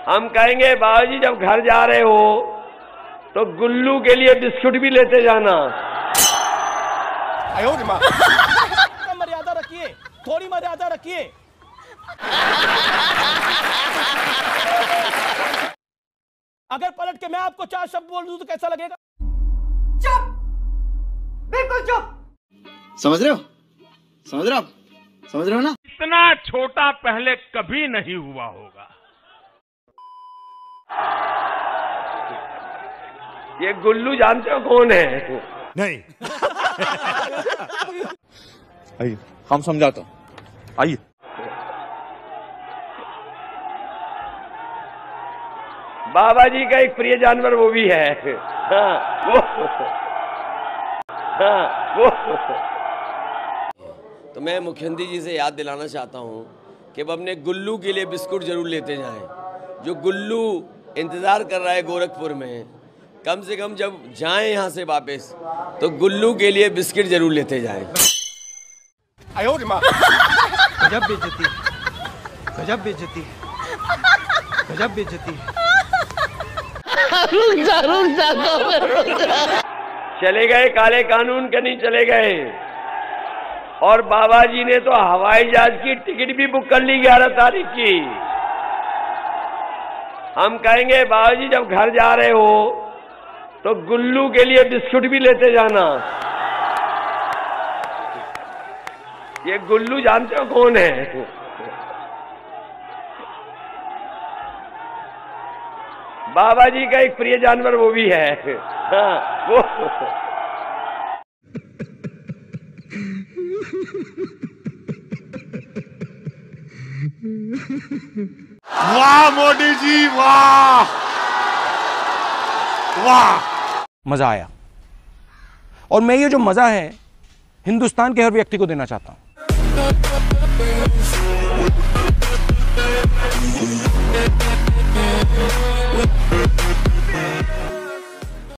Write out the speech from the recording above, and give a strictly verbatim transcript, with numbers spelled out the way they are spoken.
हम कहेंगे बाबूजी जब घर जा रहे हो तो गुल्लू के लिए बिस्कुट भी लेते जाना। मर्यादा रखिए, थोड़ी मर्यादा रखिए। अगर पलट के मैं आपको चार शब्द बोल दूं तो कैसा लगेगा? चुप, बिल्कुल चुप। समझ रहे हो? समझ रहे हो आप? समझ रहे हो ना? इतना छोटा पहले कभी नहीं हुआ होगा। ये गुल्लू जानते हो कौन है? नहीं। आइए हम समझाता हूं, आइए। बाबा जी का एक प्रिय जानवर वो भी है। हाँ, वो, हाँ, वो। तो मैं मुख्यमंत्री जी से याद दिलाना चाहता हूँ कि वो अपने गुल्लू के लिए बिस्कुट जरूर लेते जाएं। जो गुल्लू इंतजार कर रहा है गोरखपुर में, कम से कम जब जाएं यहाँ से वापस तो गुल्लू के लिए बिस्किट जरूर लेते जाएं। गजब बेइज्जती, गजब बेइज्जती, गजब बेइज्जती। चले गए काले कानून के नहीं चले गए। और बाबा जी ने तो हवाई जहाज की टिकट भी बुक कर ली ग्यारह तारीख की। हम कहेंगे बाबूजी जब घर जा रहे हो तो गुल्लू के लिए बिस्कुट भी लेते जाना। ये गुल्लू जानते हो कौन है? बाबा जी का एक प्रिय जानवर वो भी है। हाँ, वो। वाह मोदी जी, वाह वाह। मजा आया और मैं ये जो मजा है हिंदुस्तान के हर व्यक्ति को देना चाहता हूं।